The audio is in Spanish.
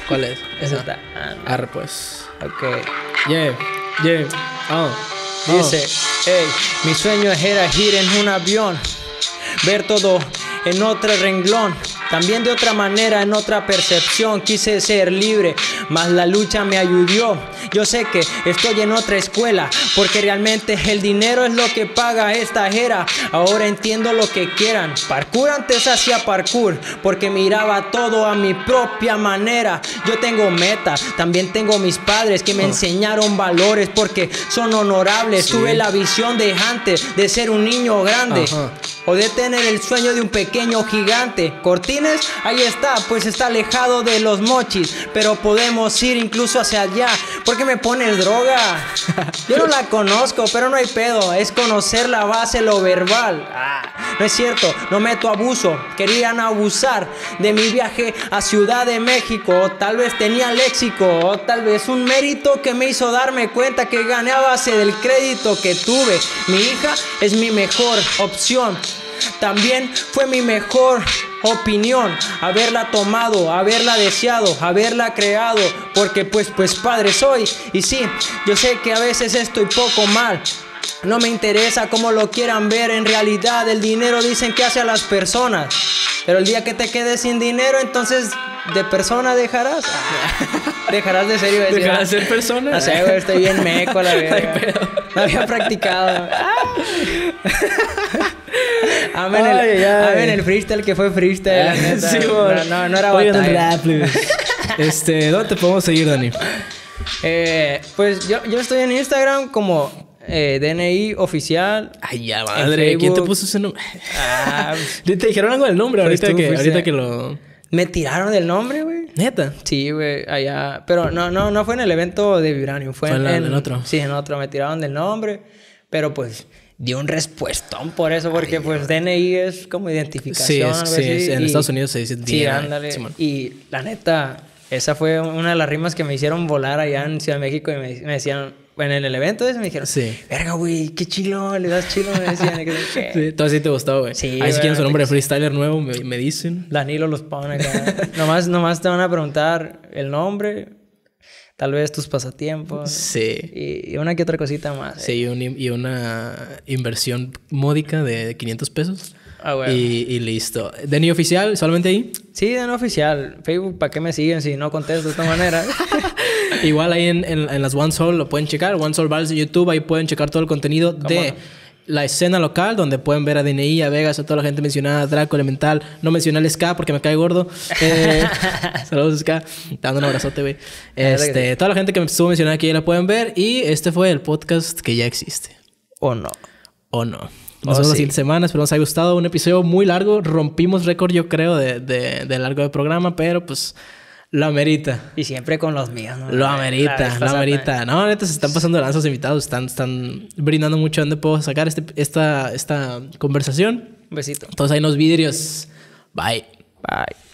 ¿Cuál es? Esa está. Arre, pues. Ok. Yeah. Dice, hey, mi sueño era ir en un avión, ver todo en otro renglón. También de otra manera, en otra percepción, quise ser libre, mas la lucha me ayudó. Yo sé que estoy en otra escuela, porque realmente el dinero es lo que paga esta era. Ahora entiendo lo que quieran. Parkour antes hacía parkour, porque miraba todo a mi propia manera. Yo tengo metas, también tengo mis padres que me enseñaron valores, porque son honorables. Sí. Tuve la visión de antes, de ser un niño grande. O de tener el sueño de un pequeño gigante. Cortines, ahí está, pues está alejado de los mochis, pero podemos ir incluso hacia allá. ¿Por qué me pones droga? Yo no la conozco, pero no hay pedo. Es conocer la base, lo verbal. No es cierto, no meto abuso. Querían abusar de mi viaje a Ciudad de México. O tal vez tenía léxico, o tal vez un mérito que me hizo darme cuenta que gané a base del crédito que tuve. Mi hija es mi mejor opción. También fue mi mejor opinión haberla tomado, haberla deseado, haberla creado, porque pues padre soy. Y sí, yo sé que a veces estoy poco mal. No me interesa cómo lo quieran ver. En realidad el dinero dicen que hace a las personas, pero el día que te quedes sin dinero, entonces de persona dejarás. Dejarás de ser, iba a decir. ¿Dejarás de ser persona? No sé, güey, estoy bien meco, la verdad. No había practicado. Amen el freestyle, que fue freestyle, la neta. Sí, no era batalla. ¿Dónde te podemos seguir, Dani? Pues yo estoy en Instagram como DNI oficial. Ay, ya madre, ¿quién te puso ese nombre? Te dijeron algo del nombre ahorita que lo... Me tiraron del nombre, güey. ¿Neta? Sí, güey, allá. Pero no fue en el evento de Vibranium. Fue en otro. Sí, en otro. Me tiraron del nombre. Pero pues di un respuestón por eso. Porque pues DNI es como identificación. Sí, en Estados Unidos se dice DNI. Sí, ándale. Sí, y la neta, esa fue una de las rimas que me hicieron volar allá en Ciudad de México. Y me decían... En el evento ese me dijeron, verga, güey, qué chilo, le das chilo, me decían. Sí, todo así te gustó, güey. Sí, ahí si quieren su nombre de freestyler nuevo, me dicen. Danilo los pone acá. nomás te van a preguntar el nombre, tal vez tus pasatiempos. Sí. Y una que otra cosita más. Sí, y una inversión módica de 500 pesos. Bueno. Y listo. ¿DNI oficial? ¿Solamente ahí? Sí, DNI oficial. Facebook, ¿para qué me siguen si no contesto de esta manera? Igual ahí en las One Soul lo pueden checar. One Soul Bars de YouTube. Ahí pueden checar todo el contenido de la escena local, donde pueden ver a DNI, a Vegas, a toda la gente mencionada, Draco, Elemental. No mencioné al Ska porque me cae gordo. Saludos, Ska. Te dando un abrazote, güey. Toda la gente que me estuvo mencionando aquí la pueden ver. Y este fue el podcast que ya existe. ¿O no? Nos vemos la siguiente semana. Espero les haya gustado. Un episodio muy largo. Rompimos récord, yo creo, de largo de programa. Pero pues lo amerita. Y siempre con los míos, ¿no? Lo amerita. No, neta, se están pasando lanzas invitados. Están brindando mucho. ¿Dónde puedo sacar esta conversación? Un besito. Todos ahí en los vidrios. Bye.